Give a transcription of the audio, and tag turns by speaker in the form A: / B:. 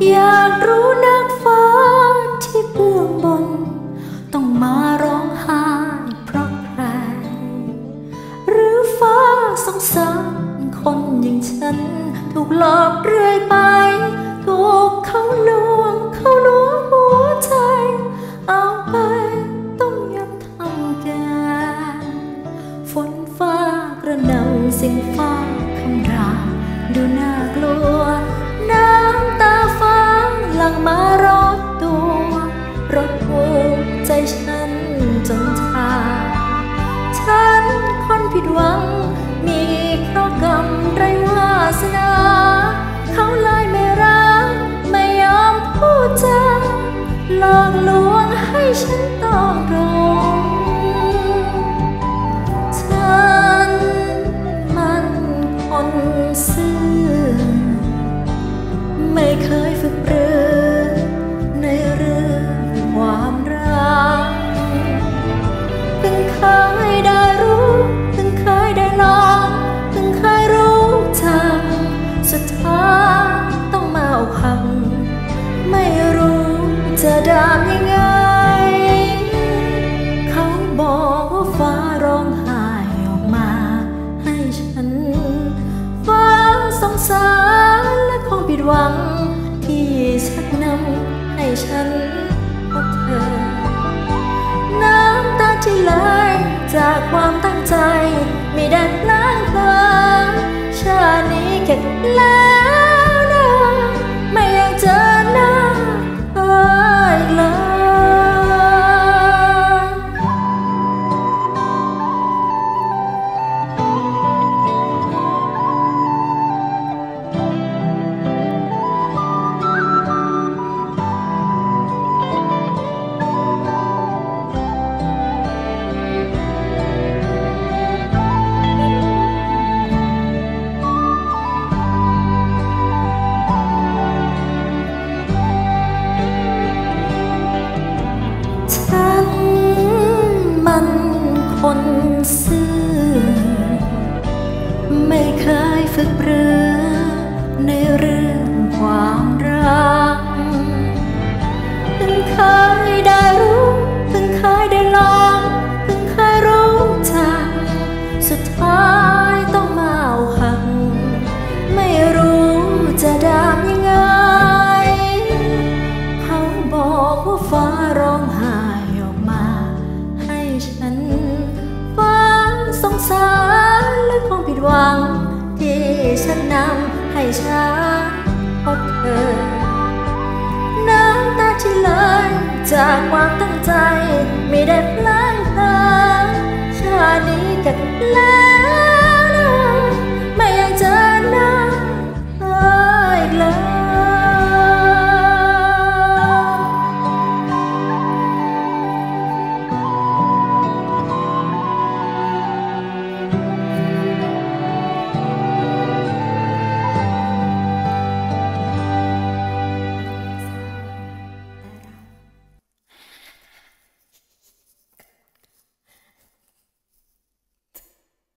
A: อยากรู้นักฟ้าที่เบื้องบนต้องมาร้องไห้เพราะใครหรือฟ้าสงสารคนอย่างฉันถูกหลอกเรื่อยไปถูกเขาลวงหัวใจเอาไปต้องยอมทำแก่ฝนฟ้ากระหน่ำเสียงฟ้าคำรามดูน่ากลัวน้ำตาฟ้าหลั่งมารอดตัวรดหัวใจฉันจนชาฉันคนผิดหวังมีเคราะห์กรรมไรวาสนาเขาเลยไม่รักไม่ยอมพูดจาหลอกลวงให้ฉันต้องร้องฉันมันคนซื่อไม่เคยฝึกปรือในเรื่องความรักเพิ่งเคยได้รู้เพิ่งเคยได้ลองเพิ่งเคยรู้จักสุดท้ายต้องมาเอาพังไม่รู้จะดามยังไงเขาบอกว่าฟ้าร้องไห้ออกมาให้ฉันฟ้าสงสารและคงผิดหวังที่ชักนำให้ฉันพบเธอน้ำตาที่ไหลจากความตั้งใจไม่ได้ล้างเธอชาตินี้เข็ดแล้วนะไม่อยากเจอหน้าเธออีกเลยคนซื่อไม่เคยฝึกปรือในเรื่องความรักเพิ่งเคยได้รู้เพิ่งเคยได้ลองเพิ่งเคยรู้จักสุดท้ายต้องมาเอาหักไม่รู้จะดามยังไงเขาบอกว่าฟ้าร้องไห้ออกมาให้ฉันสงสารและคงผิดหวังที่ฉันนำให้ฉันพบเธอน้ำตาที่ไหลจากความตั้งใจไม่ได้พลั้งเธอชาตินี้กันแล้ว